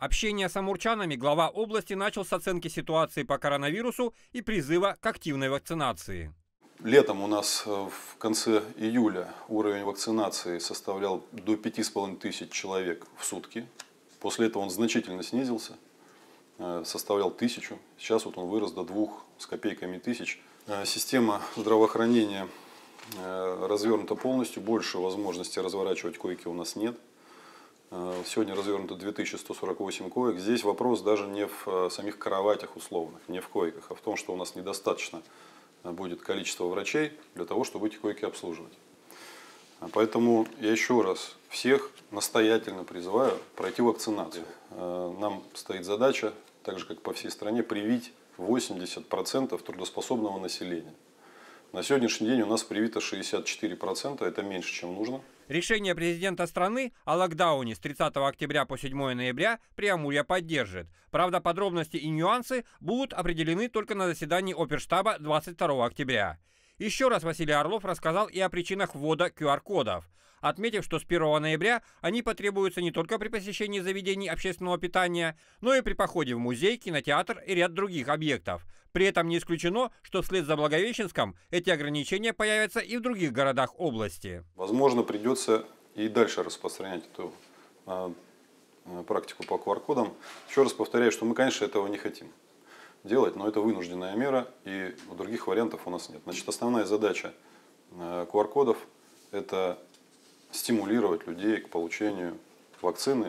Общение с амурчанами глава области начал с оценки ситуации по коронавирусу и призыва к активной вакцинации. Летом у нас в конце июля уровень вакцинации составлял до 5500 человек в сутки. После этого он значительно снизился, составлял 1000. Сейчас вот он вырос до 2 с копейками тысяч. Система здравоохранения развернута полностью, больше возможностей разворачивать койки у нас нет. Сегодня развернуто 2148 коек. Здесь вопрос даже не в самих кроватях условных, не в койках, а в том, что у нас недостаточно будет количество врачей для того, чтобы эти койки обслуживать. Поэтому я еще раз всех настоятельно призываю пройти вакцинацию. Нам стоит задача, так же как по всей стране, привить 80% трудоспособного населения. На сегодняшний день у нас привито 64%, это меньше, чем нужно. Решение президента страны о локдауне с 30 октября по 7 ноября Преамурье поддержит. Правда, подробности и нюансы будут определены только на заседании Оперштаба 22 октября. Еще раз Василий Орлов рассказал и о причинах ввода QR-кодов, отметив, что с 1 ноября они потребуются не только при посещении заведений общественного питания, но и при походе в музей, кинотеатр и ряд других объектов. При этом не исключено, что вслед за Благовещенском эти ограничения появятся и в других городах области. Возможно, придется и дальше распространять эту практику по QR-кодам. Еще раз повторяю, что мы, конечно, этого не хотим делать, но это вынужденная мера, и других вариантов у нас нет. Значит, основная задача QR-кодов – это стимулировать людей к получению вакцины.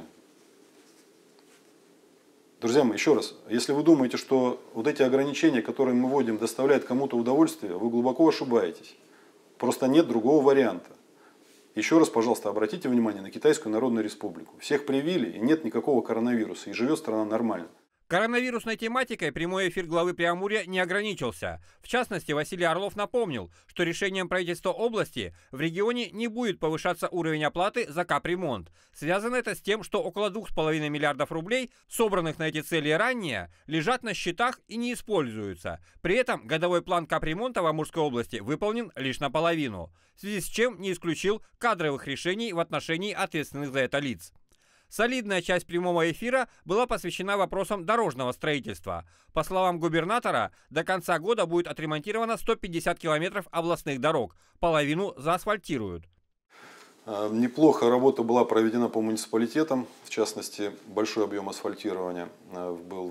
Друзья мои, еще раз, если вы думаете, что вот эти ограничения, которые мы вводим, доставляют кому-то удовольствие, вы глубоко ошибаетесь. Просто нет другого варианта. Еще раз, пожалуйста, обратите внимание на Китайскую Народную Республику. Всех привили, и нет никакого коронавируса, и живет страна нормально. Коронавирусной тематикой прямой эфир главы Преамурья не ограничился. В частности, Василий Орлов напомнил, что решением правительства области в регионе не будет повышаться уровень оплаты за капремонт. Связано это с тем, что около 2,5 миллиардов рублей, собранных на эти цели ранее, лежат на счетах и не используются. При этом годовой план капремонта в Амурской области выполнен лишь наполовину, в связи с чем не исключил кадровых решений в отношении ответственных за это лиц. Солидная часть прямого эфира была посвящена вопросам дорожного строительства. По словам губернатора, до конца года будет отремонтировано 150 километров областных дорог, половину заасфальтируют. Неплохо работа была проведена по муниципалитетам, в частности, большой объем асфальтирования был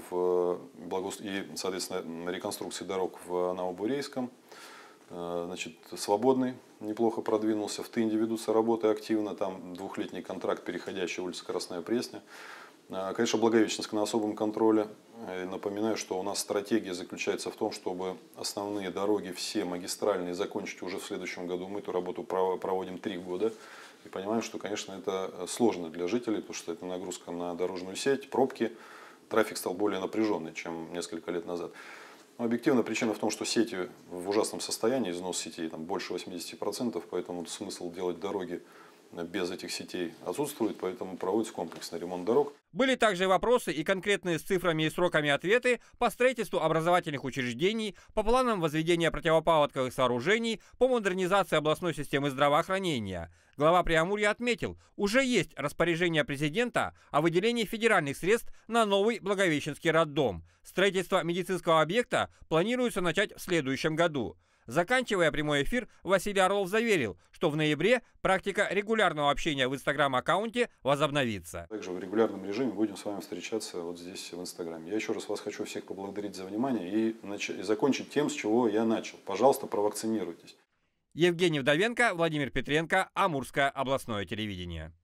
и, соответственно, реконструкции дорог в Новобурейском. Значит, Свободный неплохо продвинулся, в Тынде ведутся работы активно, там двухлетний контракт, переходящий улица Красная Пресня. Конечно, Благовещенск на особом контроле. Напоминаю, что у нас стратегия заключается в том, чтобы основные дороги, все магистральные, закончить уже в следующем году. Мы эту работу проводим 3 года и понимаем, что, конечно, это сложно для жителей, потому что это нагрузка на дорожную сеть, пробки, трафик стал более напряженный, чем несколько лет назад. Но объективная причина в том, что сети в ужасном состоянии, износ сетей там больше 80%, поэтому смысл делать дороги без этих сетей отсутствует, поэтому проводится комплексный ремонт дорог. Были также вопросы и конкретные с цифрами и сроками ответы по строительству образовательных учреждений, по планам возведения противопаводковых сооружений, по модернизации областной системы здравоохранения. Глава Преамурья отметил, уже есть распоряжение президента о выделении федеральных средств на новый Благовещенский роддом. Строительство медицинского объекта планируется начать в следующем году. Заканчивая прямой эфир, Василий Орлов заверил, что в ноябре практика регулярного общения в Инстаграм-аккаунте возобновится. Также в регулярном режиме будем с вами встречаться вот здесь в Инстаграме. Я еще раз вас хочу всех поблагодарить за внимание и закончить тем, с чего я начал. Пожалуйста, провакцинируйтесь. Евгений Вдовенко, Владимир Петренко, Амурское областное телевидение.